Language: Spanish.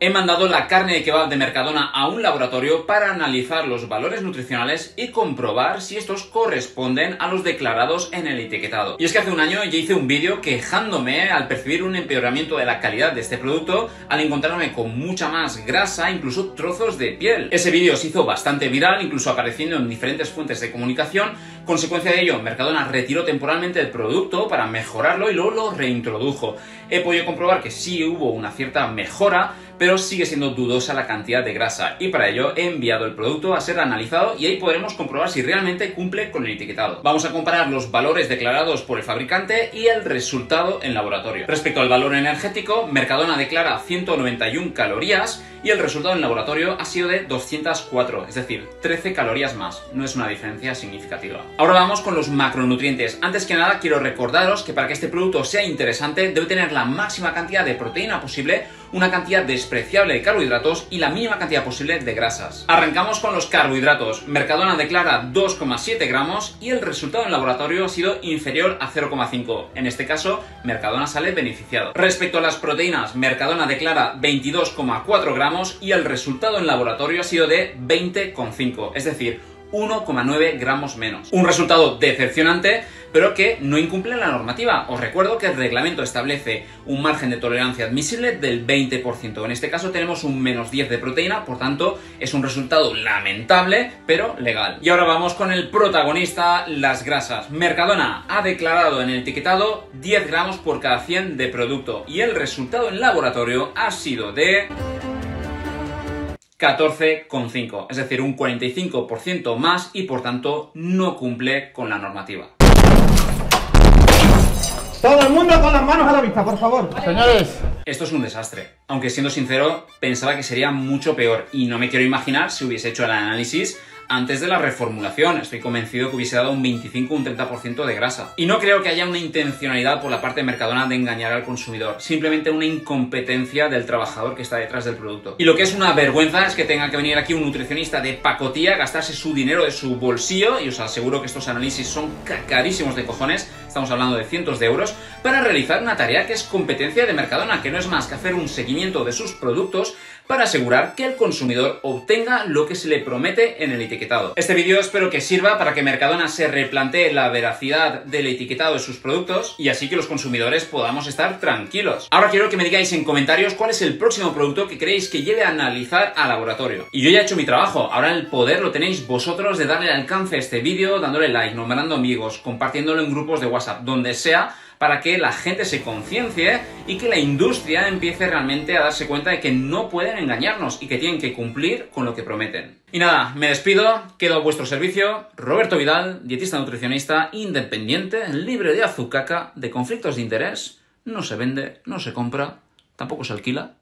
He mandado la carne de kebab de Mercadona a un laboratorio para analizar los valores nutricionales y comprobar si estos corresponden a los declarados en el etiquetado. Y es que hace un año ya hice un vídeo quejándome al percibir un empeoramiento de la calidad de este producto al encontrarme con mucha más grasa, incluso trozos de piel. Ese vídeo se hizo bastante viral, incluso apareciendo en diferentes fuentes de comunicación. Consecuencia de ello, Mercadona retiró temporalmente el producto para mejorarlo y luego lo reintrodujo. He podido comprobar que sí hubo una cierta mejora, pero sigue siendo dudosa la cantidad de grasa y para ello he enviado el producto a ser analizado y ahí podremos comprobar si realmente cumple con el etiquetado. Vamos a comparar los valores declarados por el fabricante y el resultado en laboratorio. Respecto al valor energético, Mercadona declara 191 calorías y el resultado en laboratorio ha sido de 204, es decir, 13 calorías más. No es una diferencia significativa. Ahora vamos con los macronutrientes. Antes que nada quiero recordaros que para que este producto sea interesante debe tener la máxima cantidad de proteína posible, una cantidad despreciable de carbohidratos y la mínima cantidad posible de grasas. Arrancamos con los carbohidratos. Mercadona declara 2,7 gramos y el resultado en laboratorio ha sido inferior a 0,5. En este caso, Mercadona sale beneficiado. Respecto a las proteínas, Mercadona declara 22,4 gramos y el resultado en laboratorio ha sido de 20,5, es decir, 1,9 gramos menos. Un resultado decepcionante, pero que no incumple la normativa. Os recuerdo que el reglamento establece un margen de tolerancia admisible del 20%. En este caso tenemos un menos 10 de proteína, por tanto es un resultado lamentable, pero legal. Y ahora vamos con el protagonista, las grasas. Mercadona ha declarado en el etiquetado 10 gramos por cada 100 de producto y el resultado en laboratorio ha sido de 14,5, es decir, un 45% más y por tanto no cumple con la normativa. Todo el mundo con las manos a la vista, por favor. Señores. Esto es un desastre. Aunque siendo sincero, pensaba que sería mucho peor y no me quiero imaginar si hubiese hecho el análisis antes de la reformulación. Estoy convencido que hubiese dado un 25 o un 30% de grasa. Y no creo que haya una intencionalidad por la parte de Mercadona de engañar al consumidor. Simplemente una incompetencia del trabajador que está detrás del producto. Y lo que es una vergüenza es que tenga que venir aquí un nutricionista de pacotilla, gastarse su dinero de su bolsillo, y os aseguro que estos análisis son carísimos de cojones, estamos hablando de cientos de euros, para realizar una tarea que es competencia de Mercadona, que no es más que hacer un seguimiento de sus productos para asegurar que el consumidor obtenga lo que se le promete en el etiquetado. Este vídeo espero que sirva para que Mercadona se replantee la veracidad del etiquetado de sus productos y así que los consumidores podamos estar tranquilos. Ahora quiero que me digáis en comentarios cuál es el próximo producto que queréis que lleve a analizar a laboratorio. Y yo ya he hecho mi trabajo, ahora el poder lo tenéis vosotros de darle alcance a este vídeo, dándole like, nombrando amigos, compartiéndolo en grupos de WhatsApp, donde sea, para que la gente se conciencie y que la industria empiece realmente a darse cuenta de que no pueden engañarnos y que tienen que cumplir con lo que prometen. Y nada, me despido, quedo a vuestro servicio. Roberto Vidal, dietista nutricionista, independiente, libre de azucaca, de conflictos de interés, no se vende, no se compra, tampoco se alquila.